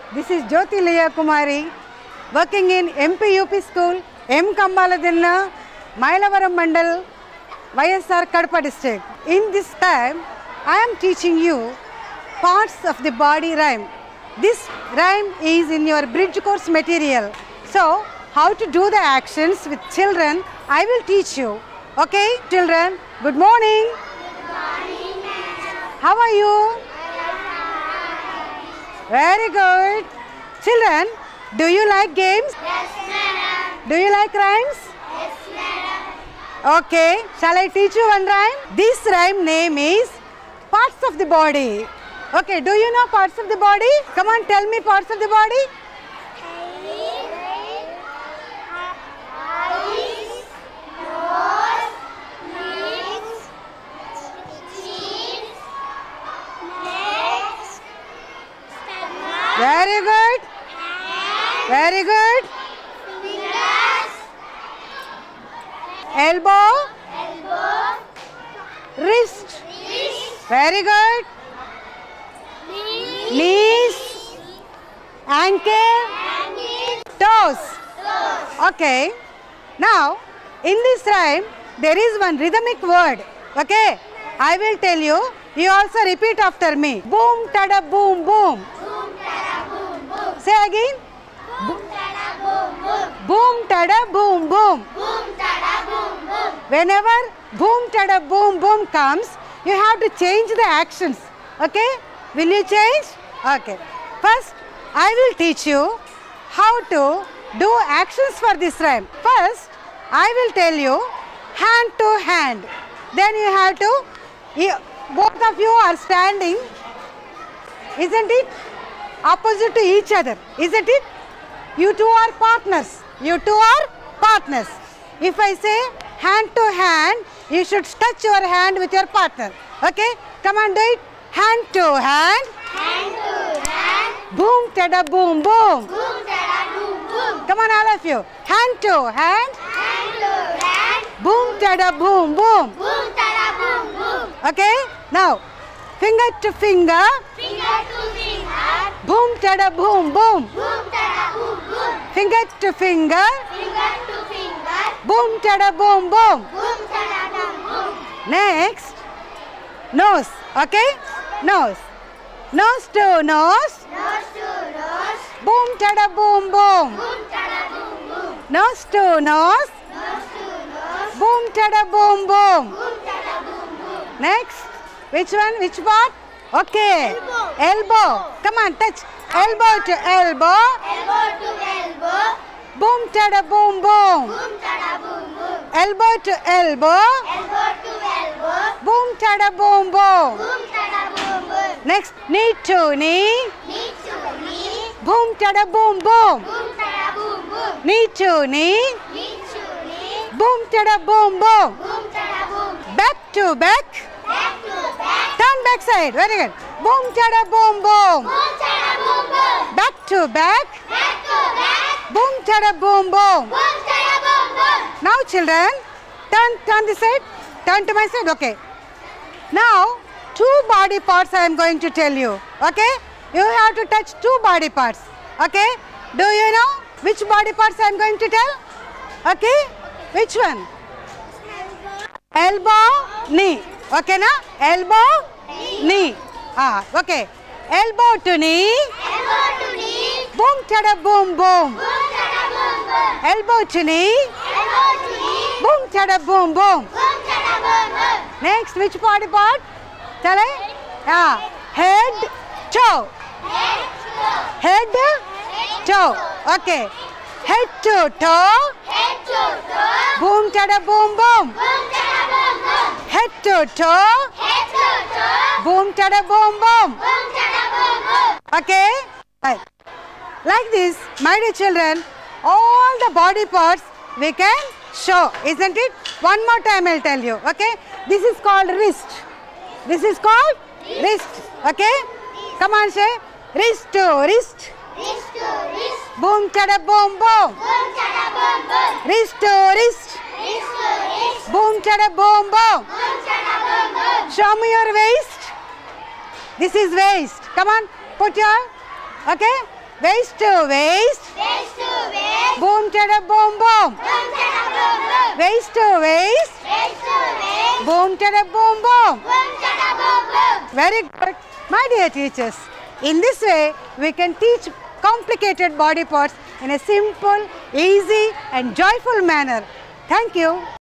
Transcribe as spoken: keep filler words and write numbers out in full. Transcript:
This is Jyoti Leah Kumari, working in M P U P School, M. Kambaladinna, Mailavaram Mandal, Y S R Kadapa district. In this time, I am teaching you parts of the body rhyme. This rhyme is in your bridge course material. So, how to do the actions with children, I will teach you. Okay, children, good morning. Good morning, madam. How are you? Very good. Children, do you like games? Yes, madam. Do you like rhymes? Yes, madam. Okay, shall I teach you one rhyme? This rhyme name is parts of the body. Okay, do you know parts of the body? Come on, tell me parts of the body. Eyes, nose, lips, cheeks, neck, stomach, Very good. hand, Very good. fingers, Elbow, elbow, wrist. wrist, Very good. knee, Knees, ankle, ankle, toes. toes. Okay. Now, in this rhyme, there is one rhythmic word. Okay. I will tell you. You also repeat after me. Boom, tada, boom, boom. Boom, tada, boom, boom. Say again. Boom, tada, boom, boom. Boom, tada, boom, boom. Boom, tada, boom, boom. Whenever boom, tada, boom, boom comes, you have to change the actions. Okay? Will you change? Okay. First, I will teach you how to do actions for this rhyme. First, I will tell you hand to hand. Then you have to, you, both of you are standing, isn't it? Opposite to each other, isn't it? You two are partners. You two are partners. If I say hand to hand, you should touch your hand with your partner. Okay? Come on, do it. Hand to hand. Hand to hand. Boom, tada, boom, boom. Boom, tada, boom, boom. Come on, all of you. Hand to hand. Hand to hand. Boom, tada, boom, boom. Boom, tada, boom, boom. Okay? Now, finger to finger. Finger to finger. Boom, tada, boom, boom. Boom, tada, boom, boom. Finger to finger. Finger to finger. Boom, tada, boom, boom. Boom, tada, boom, boom. Next, nose. Okay? Nose. Nose to nose. Nose to nose. Boom, tada, boom, boom. Boom, tada, boom, boom. Nose to nose. Nose to nose. Boom, tada, boom, boom. Boom, tada, boom, boom. Next, which one? Which part? Okay. Elbow. Elbow. Come on, touch. Elbow to elbow. Elbow to elbow. Boom, tada, boom, boom. Boom, tada, boom, boom. Elbow to elbow. Elbow to elbow. Boom, tada, boom, boom. Boom, tada, boom, boom. Next, knee to knee. Knee to knee. Boom, tada, boom, boom. Boom, tada, boom, boom. Knee to knee. Knee to knee. Boom, tada, boom, boom. Boom, tada, boom. Back to back. Back to back. Turn back side. Very good. Boom, tada, boom, boom. Boom, tada, boom, boom. Back to back. Back to back. Boom, tada, boom, boom. Boom, tada, boom, boom. Now, children, turn, turn this side. Turn to my side. Okay. Now, two body parts I am going to tell you. Okay? You have to touch two body parts. Okay? Do you know which body parts I am going to tell? Okay? Which one? Elbow, knee. Okay, na? Elbow, knee. Ah, okay. Elbow to knee. Elbow to knee. Boom, tada, boom, boom. Boom, tada, boom, boom. Elbow to knee. Elbow to knee. Boom, tada, boom, boom. Boom, tada, boom, boom. Next, which body part? Chale? Yeah. Head, toe. Head to Head, toe. Okay. Head to toe. head to toe. Boom, tada, boom, boom. Boom, tada, boom, boom. Head to toe. Head to toe. Boom, tada, boom, boom. Boom, tada, boom, boom. Okay? Right. Like this, my dear children, all the body parts we can show, isn't it? One more time I'll tell you, okay? This is called wrist. This is called wrist, okay? Come on, say, wrist to wrist. Wrist to wrist. Boom, tada, boom, boom. Boom, tada, boom, boom. Wrist to wrist. Wrist to wrist. Boom, tada, boom, boom. Boom, tada, boom, boom. Show me your waist. This is waist. Come on, put your, okay? Waist to waist. Waist to waist. Boom tada boom boom. Boom tada boom boom. Waist to waist. Waist to waist. Boom tada boom boom. Boom tada boom boom. Very good. My dear teachers, in this way we can teach complicated body parts in a simple, easy and joyful manner. Thank you.